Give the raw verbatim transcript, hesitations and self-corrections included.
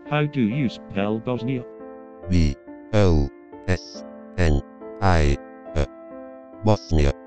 How do you spell Bosnia? B O S N I A. Bosnia.